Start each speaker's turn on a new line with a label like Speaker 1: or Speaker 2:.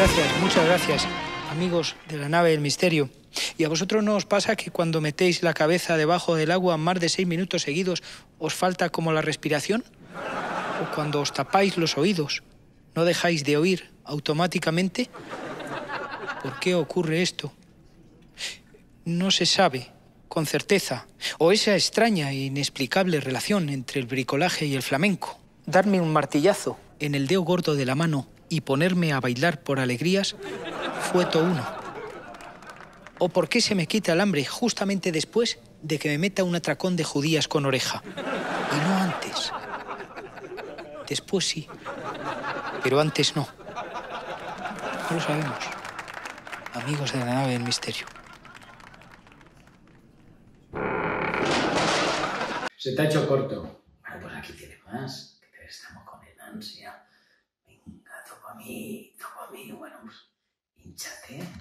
Speaker 1: Gracias, muchas gracias, amigos de la nave del misterio. ¿Y a vosotros no os pasa que cuando metéis la cabeza debajo del agua más de 6 minutos seguidos os falta como la respiración? ¿O cuando os tapáis los oídos no dejáis de oír automáticamente? ¿Por qué ocurre esto? No se sabe con certeza, o esa extraña e inexplicable relación entre el bricolaje y el flamenco. Darme un martillazo en el dedo gordo de la mano y ponerme a bailar por alegrías fue todo uno. ¿O por qué se me quita el hambre justamente después de que me meta un atracón de judías con oreja? Y no antes. Después sí, pero antes no. No lo sabemos, amigos de la nave del misterio.
Speaker 2: Se te ha hecho corto. Bueno, pues aquí tiene más. Que estamos con el ansia. Venga, toca a mí. Bueno, pues, hínchate.